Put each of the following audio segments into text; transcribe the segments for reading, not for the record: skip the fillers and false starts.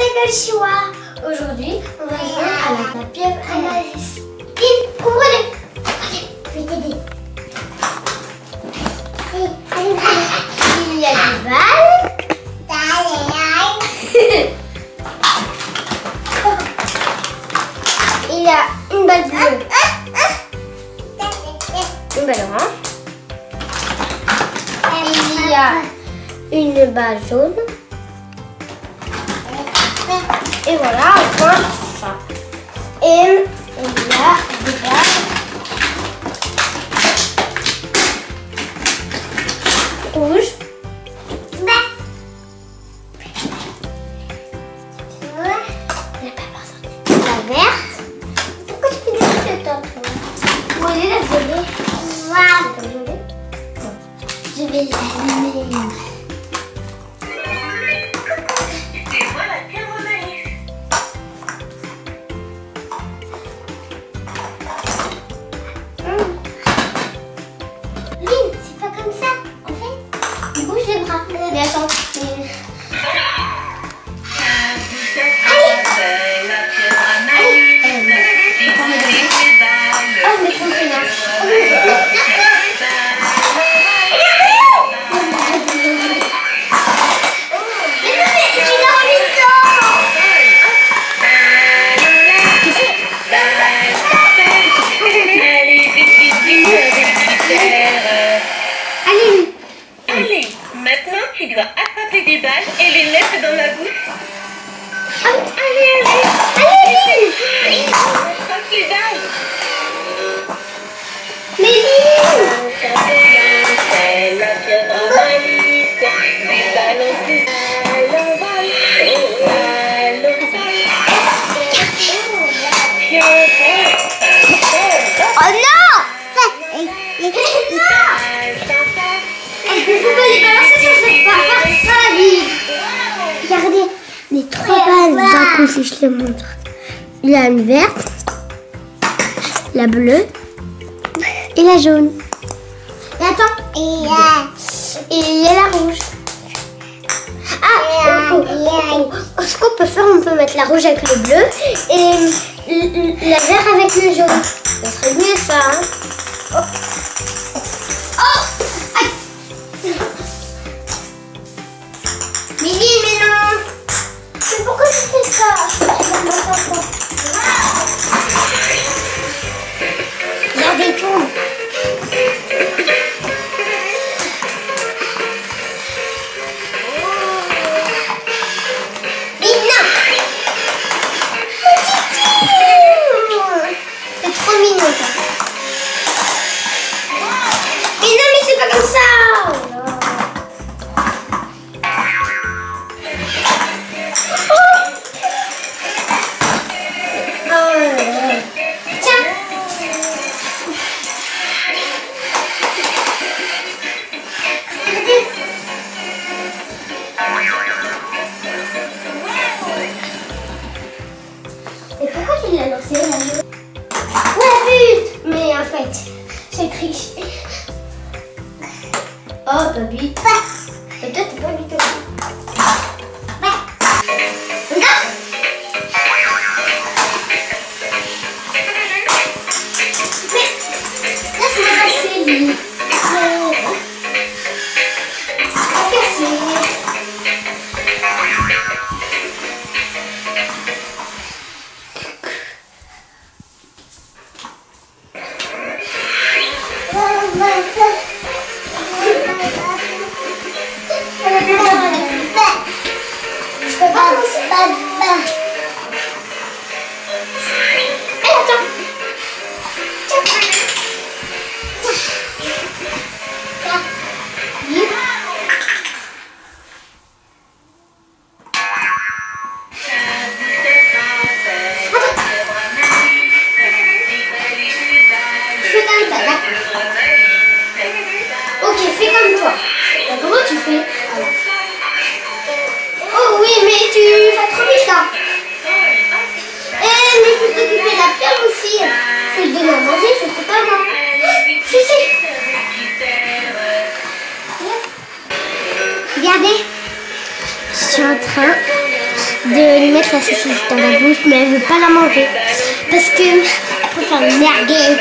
quel choix. Aujourd'hui, on va jouer à la papier analyse. Vite, ouvre-les. Allez, je vais t'aider. Il y a des balles. Il y a une balle bleue. Une balle orange. Il y a une balle jaune. Et voilà, enfin ça. Et il y a des balles rouges. La verte. Pourquoi tu fais des trucs de temps? Où elle est la violet? Waouh. Je vais l'allumer. Mais attends, maintenant, tu dois attraper des balles et les mettre dans ma bouche. Allez. Attrape les balles. Mais C'est la pierre à malice. Des ballons qui volent. oh non! Il faut pas les balancer sur cette barre. Ça, vite. Regardez, les trois balles d'un coup si je les montre. Il y a une verte, la bleue et la jaune. Et attends, et il y a la rouge. Ce qu'on peut faire, on peut mettre la rouge avec le bleu et la verte avec le jaune. Ça serait mieux ça, hein? Lily, mais non! Mais pourquoi tu fais ça? Regardez tout! Mais non! C'est trop mignon ça! Mais non, mais c'est pas comme ça! Et pourquoi tu l'as lancé là? Ouais, vite! Mais en fait, j'ai triché. Oh, t'as vite. Et toi, t'es pas vite. Laisse-moi passer, Lily. Je peux pas commencer par là. Attends. Fais comme ça, là. Ok, fais comme toi. Comment tu fais? Oh oui, mais tu fais trop vite là. mettre la saucisse dans la bouche, mais elle veut pas la manger. Parce que elle préfère le merguez.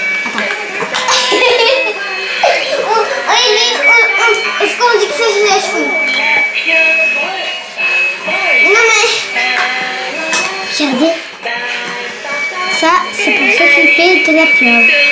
Est-ce qu'on dit que ça je lèche fou? Non mais... Regardez. Ça, c'est pour s'occuper de la pieuvre.